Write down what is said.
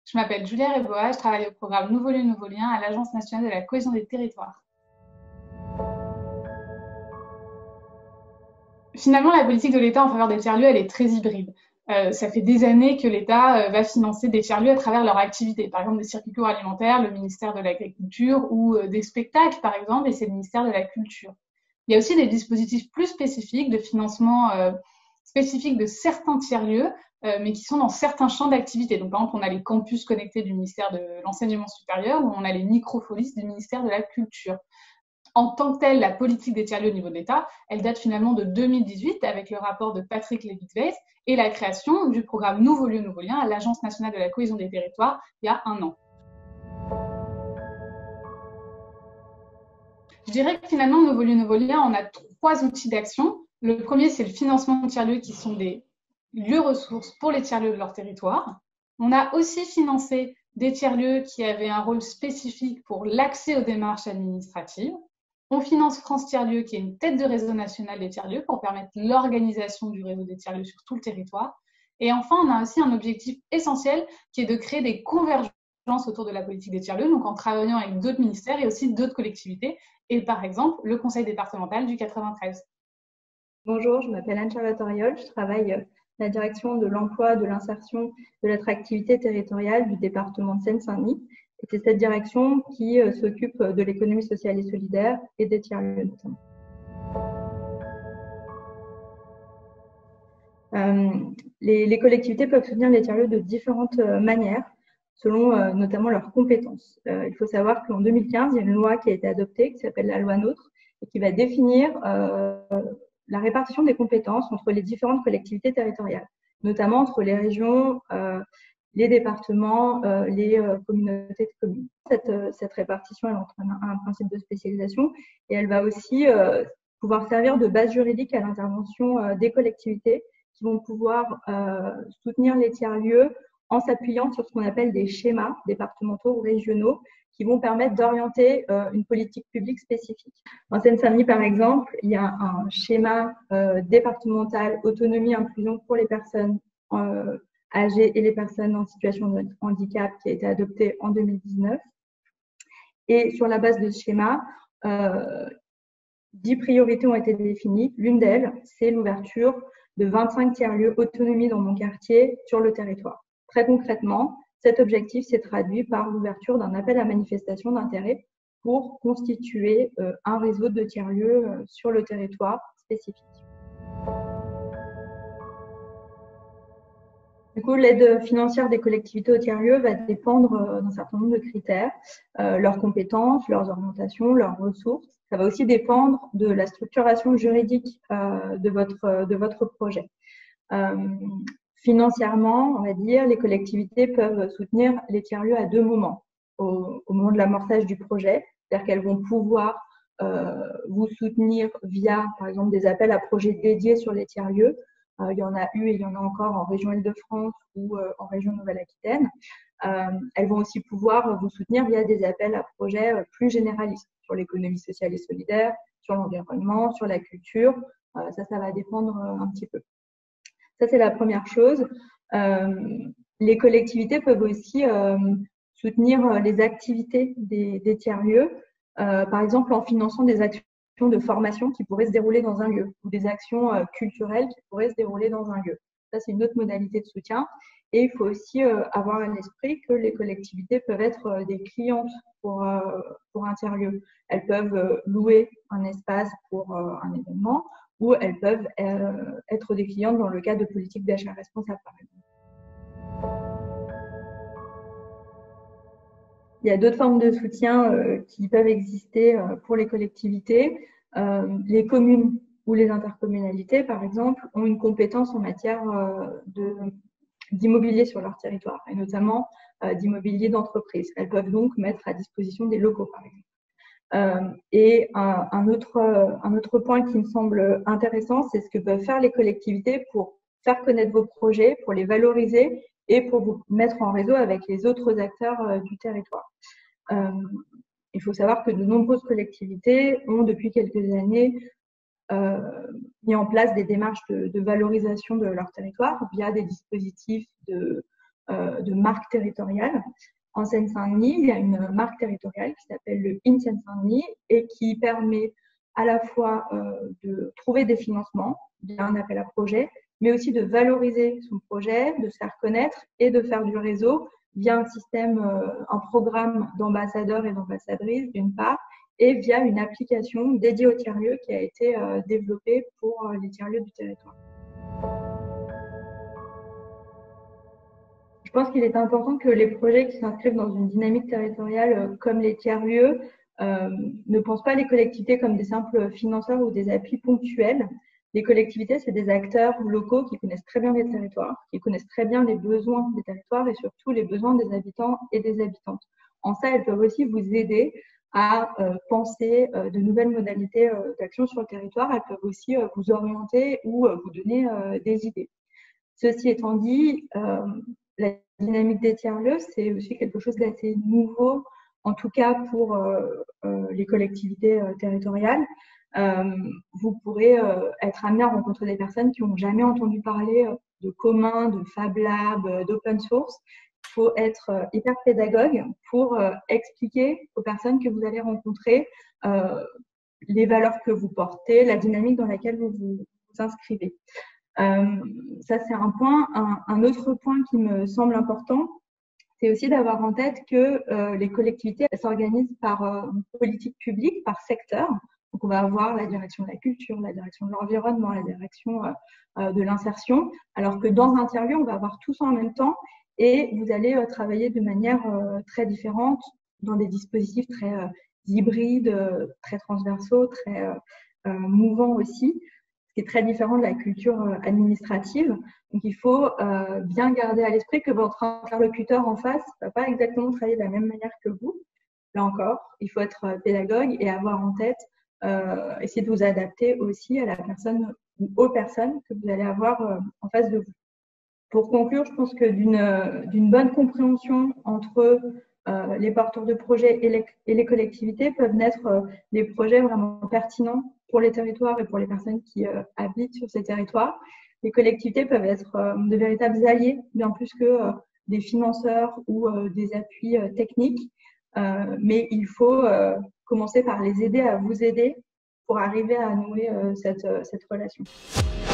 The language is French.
Je m'appelle Julia Reboa, je travaille au programme Nouveau lieu, nouveau lien à l'Agence nationale de la cohésion des territoires. Finalement, la politique de l'État en faveur des tiers-lieux, elle est très hybride. Ça fait des années que l'État va financer des tiers-lieux à travers leur activité. Par exemple, des circuits courts alimentaires, le ministère de l'Agriculture, ou des spectacles, par exemple, et c'est le ministère de la Culture. Il y a aussi des dispositifs plus spécifiques de financement spécifiques de certains tiers-lieux, mais qui sont dans certains champs d'activité. Donc, par exemple, on a les campus connectés du ministère de l'Enseignement supérieur, ou on a les micropolis du ministère de la Culture. En tant que telle, la politique des tiers-lieux au niveau de l'État, elle date finalement de 2018 avec le rapport de Patrick Lévy-Weiss et la création du programme Nouveau lieu, nouveau lien à l'Agence nationale de la cohésion des territoires il y a un an. Je dirais que finalement, Nouveau lieu, nouveau lien, on a trois outils d'action. Le premier, c'est le financement de tiers-lieux qui sont des lieux ressources pour les tiers-lieux de leur territoire. On a aussi financé des tiers-lieux qui avaient un rôle spécifique pour l'accès aux démarches administratives. On finance France Tiers-Lieux, qui est une tête de réseau national des tiers-lieux pour permettre l'organisation du réseau des tiers-lieux sur tout le territoire. Et enfin, on a aussi un objectif essentiel qui est de créer des convergences autour de la politique des tiers-lieux, donc en travaillant avec d'autres ministères et aussi d'autres collectivités, et par exemple le conseil départemental du 93. Bonjour, je m'appelle Anne-Charlotte Auriol, je travaille à la direction de l'emploi, de l'insertion, de l'attractivité territoriale du département de Seine-Saint-Denis. Et c'est cette direction qui s'occupe de l'économie sociale et solidaire et des tiers-lieux notamment. Les collectivités peuvent soutenir les tiers-lieux de différentes manières, selon notamment leurs compétences. Il faut savoir qu'en 2015, il y a une loi qui a été adoptée, qui s'appelle la loi NOTRe, et qui va définir la répartition des compétences entre les différentes collectivités territoriales, notamment entre les régions, les départements, les communautés de communes. Cette répartition, elle entraîne un principe de spécialisation et elle va aussi pouvoir servir de base juridique à l'intervention des collectivités qui vont pouvoir soutenir les tiers-lieux en s'appuyant sur ce qu'on appelle des schémas départementaux ou régionaux qui vont permettre d'orienter une politique publique spécifique. En Seine-Saint-Denis, par exemple, il y a un schéma départemental autonomie inclusion pour les personnes âgées et les personnes en situation de handicap qui a été adopté en 2019. Et sur la base de ce schéma, 10 priorités ont été définies. L'une d'elles, c'est l'ouverture de 25 tiers-lieux autonomie dans mon quartier sur le territoire. Très concrètement, cet objectif s'est traduit par l'ouverture d'un appel à manifestation d'intérêt pour constituer un réseau de tiers-lieux sur le territoire spécifique. Du coup, l'aide financière des collectivités aux tiers-lieux va dépendre d'un certain nombre de critères, leurs compétences, leurs orientations, leurs ressources. Ça va aussi dépendre de la structuration juridique de votre projet. Financièrement, on va dire, les collectivités peuvent soutenir les tiers-lieux à deux moments. Au moment de l'amorçage du projet, c'est-à-dire qu'elles vont pouvoir vous soutenir via, par exemple, des appels à projets dédiés sur les tiers-lieux. Il y en a eu et il y en a encore en région Île-de-France ou en région Nouvelle-Aquitaine. Elles vont aussi pouvoir vous soutenir via des appels à projets plus généralistes sur l'économie sociale et solidaire, sur l'environnement, sur la culture. Ça va dépendre un petit peu. Ça, c'est la première chose. Les collectivités peuvent aussi soutenir les activités des tiers-lieux, par exemple en finançant des actions de formation qui pourraient se dérouler dans un lieu ou des actions culturelles qui pourraient se dérouler dans un lieu. Ça, c'est une autre modalité de soutien. Et il faut aussi avoir à l'esprit que les collectivités peuvent être des clientes pour un tiers-lieu. Elles peuvent louer un espace pour un événement ou elles peuvent être des clientes dans le cadre de politiques d'achat responsable, par exemple. Il y a d'autres formes de soutien qui peuvent exister pour les collectivités. Les communes ou les intercommunalités, par exemple, ont une compétence en matière d'immobilier sur leur territoire, et notamment d'immobilier d'entreprise. Elles peuvent donc mettre à disposition des locaux, par exemple. Et un autre point qui me semble intéressant, c'est ce que peuvent faire les collectivités pour faire connaître vos projets, pour les valoriser et pour vous mettre en réseau avec les autres acteurs du territoire. Il faut savoir que de nombreuses collectivités ont depuis quelques années mis en place des démarches de valorisation de leur territoire via des dispositifs de marque territoriale. En Seine-Saint-Denis, il y a une marque territoriale qui s'appelle le In Seine-Saint-Denis et qui permet à la fois de trouver des financements via un appel à projet, mais aussi de valoriser son projet, de se faire connaître et de faire du réseau via un système, un programme d'ambassadeurs et d'ambassadrices d'une part, et via une application dédiée aux tiers-lieux qui a été développée pour les tiers-lieux du territoire. Je pense qu'il est important que les projets qui s'inscrivent dans une dynamique territoriale comme les tiers-lieux ne pensent pas les collectivités comme des simples financeurs ou des appuis ponctuels. Les collectivités, c'est des acteurs locaux qui connaissent très bien les territoires, qui connaissent très bien les besoins des territoires et surtout les besoins des habitants et des habitantes. En ça, elles peuvent aussi vous aider à penser de nouvelles modalités d'action sur le territoire. Elles peuvent aussi vous orienter ou vous donner des idées. Ceci étant dit, la dynamique des tiers-lieux, c'est aussi quelque chose d'assez nouveau, en tout cas pour les collectivités territoriales. Vous pourrez être amené à rencontrer des personnes qui n'ont jamais entendu parler de commun, de Fab Lab, d'open source. Il faut être hyper pédagogue pour expliquer aux personnes que vous allez rencontrer les valeurs que vous portez, la dynamique dans laquelle vous vous inscrivez. Ça, c'est un point. Un autre point qui me semble important, c'est aussi d'avoir en tête que les collectivités s'organisent par politique publique, par secteur. Donc, on va avoir la direction de la culture, la direction de l'environnement, la direction de l'insertion, alors que dans un tiers-lieu, on va avoir tout ça en même temps et vous allez travailler de manière très différente dans des dispositifs très hybrides, très transversaux, très mouvants aussi, ce qui est très différent de la culture administrative. Donc, il faut bien garder à l'esprit que votre interlocuteur en face ne va pas exactement travailler de la même manière que vous. Là encore, il faut être pédagogue et avoir en tête, essayer de vous adapter aussi à la personne ou aux personnes que vous allez avoir en face de vous. Pour conclure, je pense que d'une bonne compréhension entre les porteurs de projets et les collectivités peuvent naître des projets vraiment pertinents pour les territoires et pour les personnes qui habitent sur ces territoires. Les collectivités peuvent être de véritables alliés, bien plus que des financeurs ou des appuis techniques. Mais il faut commencer par les aider à vous aider pour arriver à nouer cette relation.